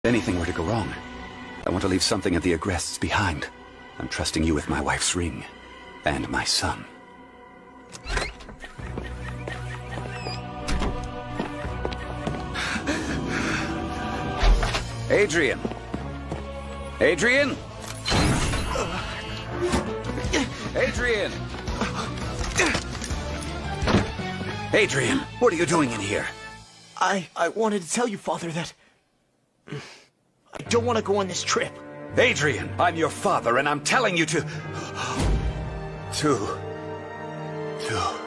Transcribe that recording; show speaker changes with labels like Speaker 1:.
Speaker 1: anything were to go wrong, I want to leave something of the Agrests behind. I'm trusting you with my wife's ring. And my son. Adrian! Adrian! Adrian! Adrian, what are you doing in here?
Speaker 2: I wanted to tell you, Father, that I don't want to go on this trip.
Speaker 1: Adrian, I'm your father, and I'm telling you to